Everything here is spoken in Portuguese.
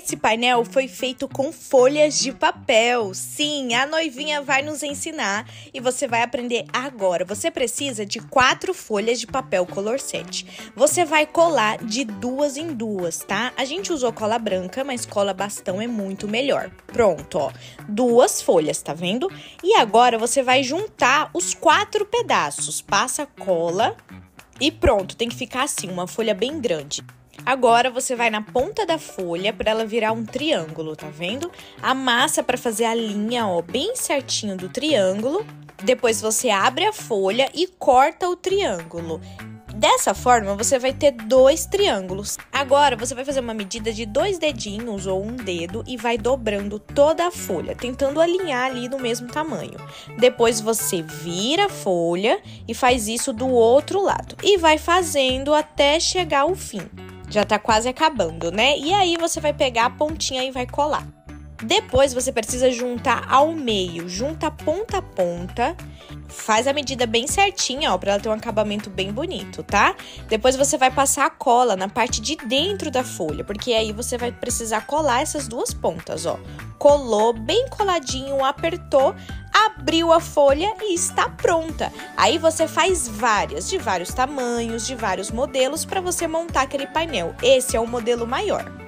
Esse painel foi feito com folhas de papel. Sim, a noivinha vai nos ensinar e você vai aprender agora. Você precisa de 4 folhas de papel color 7. Você vai colar de 2 em 2, tá? A gente usou cola branca, mas cola bastão é muito melhor. Pronto, ó. 2 folhas, tá vendo? E agora você vai juntar os 4 pedaços. Passa cola e pronto, tem que ficar assim, uma folha bem grande. Agora, você vai na ponta da folha para ela virar um triângulo, tá vendo? Amassa para fazer a linha, ó, bem certinho do triângulo. Depois, você abre a folha e corta o triângulo. Dessa forma, você vai ter 2 triângulos. Agora, você vai fazer uma medida de 2 dedinhos ou 1 dedo e vai dobrando toda a folha, tentando alinhar ali no mesmo tamanho. Depois, você vira a folha e faz isso do outro lado. E vai fazendo até chegar ao fim. Já tá quase acabando, né? E aí, você vai pegar a pontinha e vai colar. Depois, você precisa juntar ao meio. Junta ponta a ponta. Faz a medida bem certinha, ó, pra ela ter um acabamento bem bonito, tá? Depois, você vai passar a cola na parte de dentro da folha, porque aí você vai precisar colar essas 2 pontas, ó. Colou, bem coladinho, apertou, abriu a folha e está pronta. Aí, você faz várias, de vários tamanhos, de vários modelos, pra você montar aquele painel. Esse é o modelo maior.